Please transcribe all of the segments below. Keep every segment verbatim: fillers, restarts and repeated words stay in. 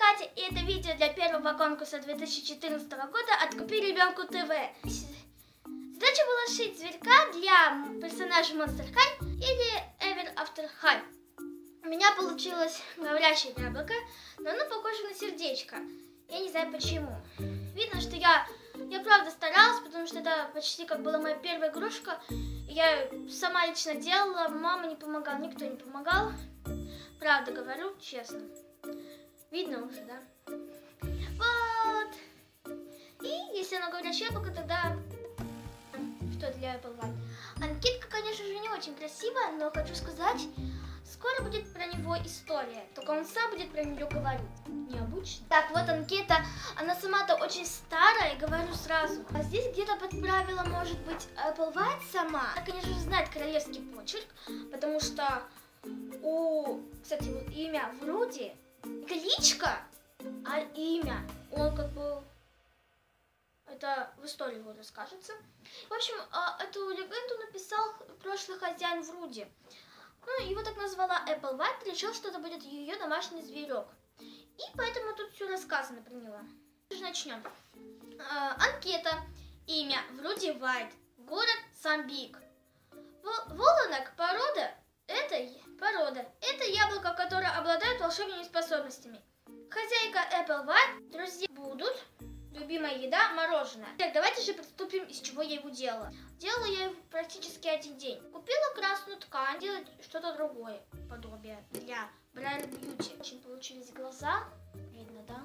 кстати, это видео для первого конкурса две тысячи четырнадцатого года от Купи Ребенку ТВ. Задача была шить зверька для персонажа Monster High или Ever After High. У меня получилось говорящее яблоко, но оно похоже на сердечко. Я не знаю почему. Видно, что я, я правда старалась, потому что это почти как была моя первая игрушка. Я сама лично делала, мама не помогала, никто не помогал. Правда говорю, честно. Видно уже, да? Вот. И если оно говорящее яблоко, тогда что для Apple White? Анкетка, конечно же, не очень красивая, но хочу сказать, скоро будет про него история. Только он сам будет про нее говорить. Необычно. Так, вот анкета. Она сама-то очень старая, говорю сразу. А здесь где-то подправила, может быть, Apple White сама. Она, конечно же, знает королевский почерк, потому что у, кстати, вот имя вроде кличка, а имя, он как бы, это в истории его расскажется. В общем, эту легенду написал прошлый хозяин Вруди. Ну, его так назвала Apple White, решил, что это будет ее домашний зверек. И поэтому тут все рассказано про него. Начнем. Э, анкета. Имя Вруди White. Город Самбик. Волонок порода. Это порода. Это яблоко, которое обладает волшебными способностями. Хозяйка Apple White. Друзья будут. Любимая еда – мороженое. Так, давайте же приступим, из чего я его делала. Делала я его практически один день. Купила красную ткань, делать что-то другое, подобие для Брайан Бьюти. Очень получились глаза, видно, да?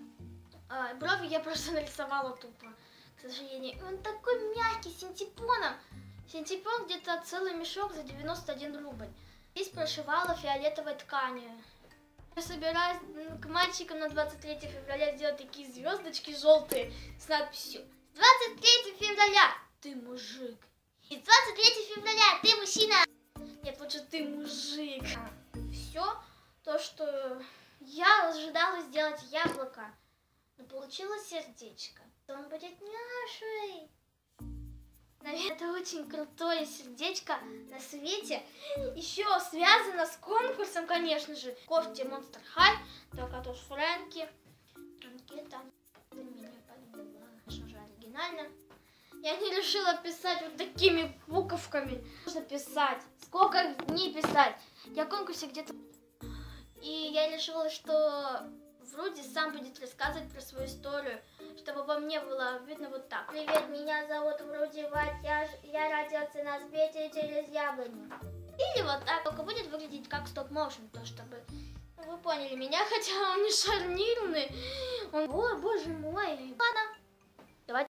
А, брови я просто нарисовала тупо, к сожалению. Он такой мягкий, синтепоном. Синтепон где-то целый мешок за девяносто один рубль. Здесь прошивала фиолетовой тканью. Я собираюсь к мальчикам на двадцать третье февраля сделать такие звездочки желтые с надписью двадцать третьего февраля ты мужик. И двадцать третьего февраля ты мужчина. Нет, лучше ты мужик. Все то, что я ожидала сделать яблоко, но получилось сердечко. Он будет няшей. Наверное, это очень крутое сердечко на свете. Еще связано с конкурсом, конечно же. Кофте Monster High, только тоже Фрэнки. Анкета. Ты меня поняла. Что же оригинально. Я не решила писать вот такими буковками. Нужно писать. Сколько дней писать. Я в конкурсе где-то... И я решила, что Вруди сам будет рассказывать про свою историю, чтобы во мне было видно вот так. Привет, меня зовут Вруди White, я, я родился на свете через яблоню. Или вот так, только будет выглядеть как стоп-моушен, то чтобы ну, вы поняли меня, хотя он не шарнирный. Он, о, боже мой. Ладно, давайте.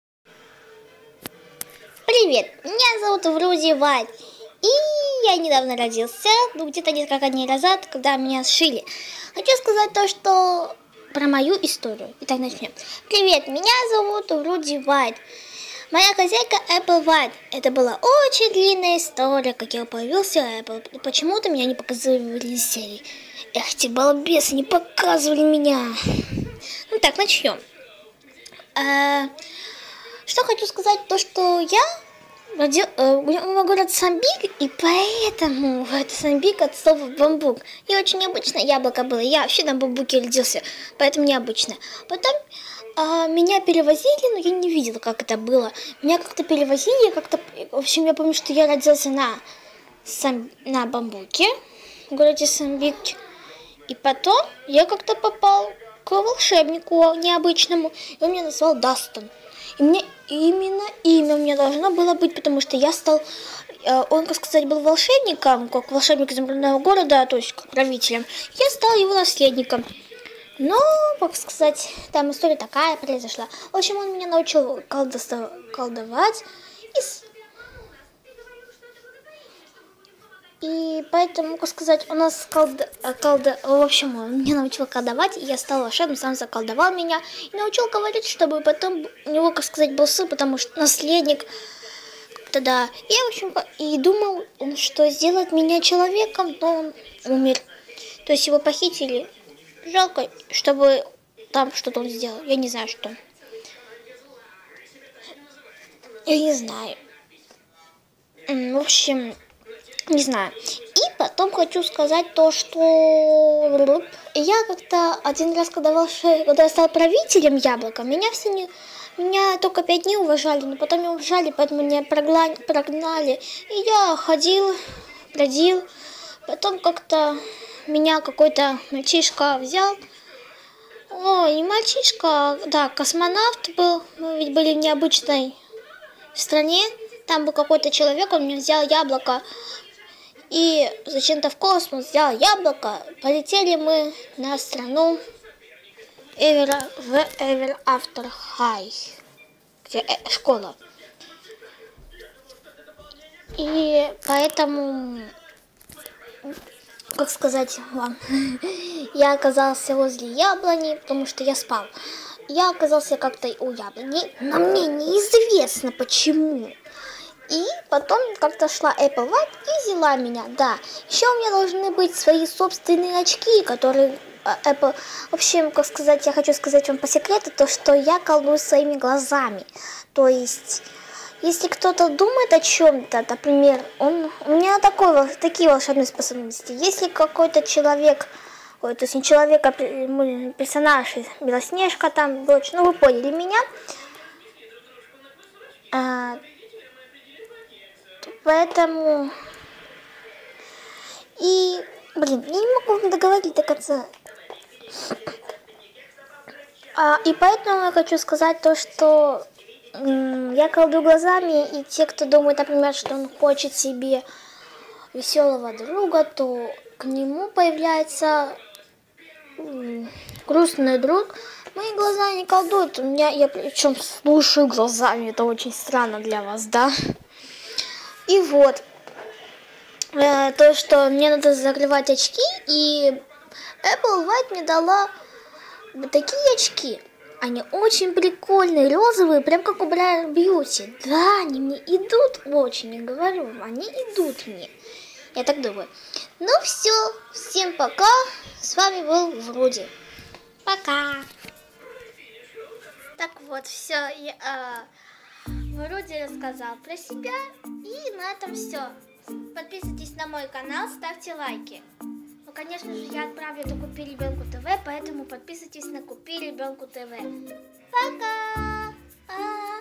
Привет, меня зовут Вруди White, и я недавно родился, ну где-то несколько дней назад, когда меня сшили. Хочу сказать то, что... про мою историю. Итак, начнем. Привет, меня зовут Вруди White. Моя хозяйка Apple White. Это была очень длинная история, как я появился Apple. И почему-то меня не показывали серии. Эх, те балбесы не показывали меня. Ну так, начнем. А, что хочу сказать, то что я родил, э, у город Самбик, и поэтому это Самбик от слова бамбук. И очень необычное яблоко было. Я вообще на бамбуке родился, поэтому необычно. Потом э, меня перевозили, но я не видела, как это было. Меня как-то перевозили, как-то, в общем, я помню, что я родился на, сам, на бамбуке в городе Самбик. И потом я как-то попал к волшебнику необычному, и он меня назвал Дастон. И мне именно имя у меня должно было быть, потому что я стал, он, как сказать, был волшебником, как волшебник изумрудного города, то есть как правителем. Я стал его наследником. Но, как сказать, там история такая произошла. В общем, он меня научил колдо- колдовать. И, и поэтому, как сказать, у нас колда... колда... В общем, он меня научил колдовать, и я стал волшебным, сам заколдовал меня. И научил говорить, чтобы потом у него, как сказать, был сын, потому что наследник. Тогда я, в общем, и думал, что сделать меня человеком, но он умер. То есть его похитили. Жалко, чтобы там что-то он сделал. Я не знаю, что. Я не знаю. В общем, не знаю. И потом хочу сказать то, что И я как-то один раз, когда, волшеб... когда я стал правителем яблока, меня все не... Меня только пять дней уважали, но потом не уважали, поэтому меня прогнали, прогнали. И я ходил, бродил. Потом как-то меня какой-то мальчишка взял. О, не мальчишка, да, космонавт был. Мы ведь были в необычной стране. Там был какой-то человек, он мне взял яблоко. И зачем-то в космос взял яблоко. Полетели мы на страну Эвера, в Ever After High, где э, школа. И поэтому, как сказать вам, я оказался возле яблони, потому что я спал. Я оказался как-то у яблони, но мне неизвестно почему. И потом как-то шла Apple White и взяла меня, да. Еще у меня должны быть свои собственные очки, которые Apple... В общем, как сказать, я хочу сказать вам по секрету, то, что я колдую своими глазами. То есть, если кто-то думает о чем-то, например, он... у меня такой, такие волшебные способности. Если какой-то человек, ой, то есть не человек, а персонаж, Белоснежка, там, дочь, ну вы поняли меня, а... Поэтому... И, блин, я не могу договорить до конца. А, и поэтому я хочу сказать то, что м- я колдую глазами, и те, кто думает, например, что он хочет себе веселого друга, то к нему появляется м- грустный друг. Мои глаза не колдуют, у меня, я причем слушаю глазами, это очень странно для вас, да? И вот, э, то, что мне надо закрывать очки, и Apple White мне дала такие очки. Они очень прикольные, розовые, прям как у Briar Beauty. Да, они мне идут очень, я говорю вам, они идут мне. Я так думаю. Ну все, всем пока. С вами был Вруди. Пока. Так вот, все, я... Вроде рассказал про себя, и на этом все. Подписывайтесь на мой канал, ставьте лайки. Ну, конечно же, я отправлю это Купи Ребенку ТВ, поэтому подписывайтесь на Купи Ребенку ТВ. Пока!